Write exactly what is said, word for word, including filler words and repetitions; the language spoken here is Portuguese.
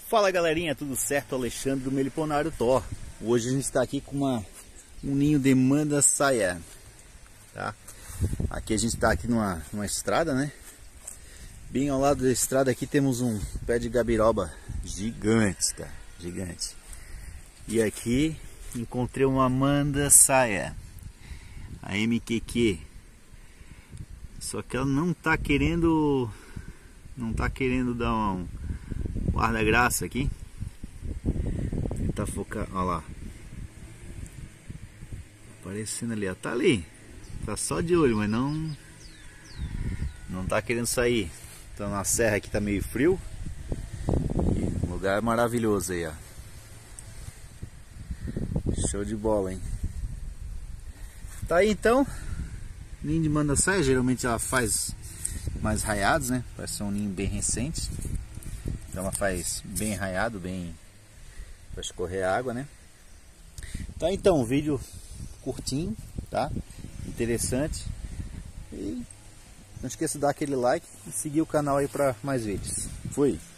Fala galerinha, tudo certo? Alexandre do Meliponário Thor. Hoje a gente está aqui com uma, um ninho de mandaçaia, tá? Aqui a gente está aqui numa, numa estrada, né? Bem ao lado da estrada aqui temos um pé de gabiroba gigante, tá? Gigante. E aqui encontrei uma mandaçaia, a M Q Q. Só que ela não tá querendo, não tá querendo dar um guarda-graça aqui. Tentar focar, olha lá. Aparecendo ali, ó, tá ali. Tá só de olho, mas não não tá querendo sair. Então na serra aqui tá meio frio. E um lugar maravilhoso aí, ó. Show de bola, hein? Tá aí então. Ninho de mandaçaia, geralmente ela faz mais raiados, né? Parece ser um ninho bem recente. Então ela faz bem raiado, bem para escorrer água, né? Tá, então, um vídeo curtinho, tá? Interessante. E não esqueça de dar aquele like e seguir o canal aí para mais vídeos. Fui!